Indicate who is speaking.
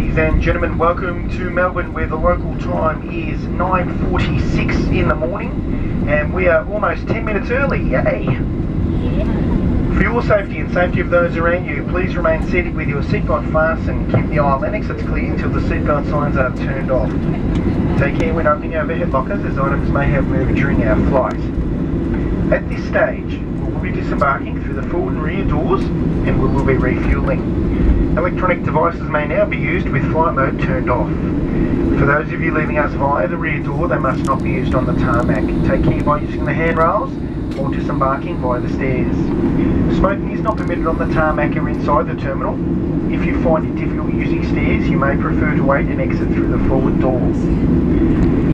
Speaker 1: Ladies and gentlemen, welcome to Melbourne, where the local time is 9:46 in the morning and we are almost 10 minutes early. Yay! For your safety and safety of those around you, please remain seated with your seatbelt fastened. Keep the aisle and exits clear until the seatbelt signs are turned off. Take care when opening overhead lockers, as items may have moved during our flight. At this stage, we will be disembarking through the forward and rear doors and we will be refuelling. Electronic devices may now be used with flight mode turned off. For those of you leaving us via the rear door, they must not be used on the tarmac. Take care by using the handrails or disembarking via the stairs. Smoking is not permitted on the tarmac or inside the terminal. If you find it difficult using stairs, you may prefer to wait and exit through the forward door.